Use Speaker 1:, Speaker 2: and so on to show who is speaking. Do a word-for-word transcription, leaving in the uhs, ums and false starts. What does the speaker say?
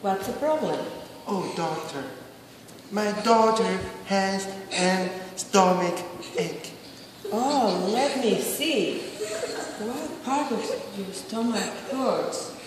Speaker 1: What's the problem?
Speaker 2: Oh, doctor, my daughter has a stomach ache.
Speaker 1: Oh, let me see. What part of your stomach hurts?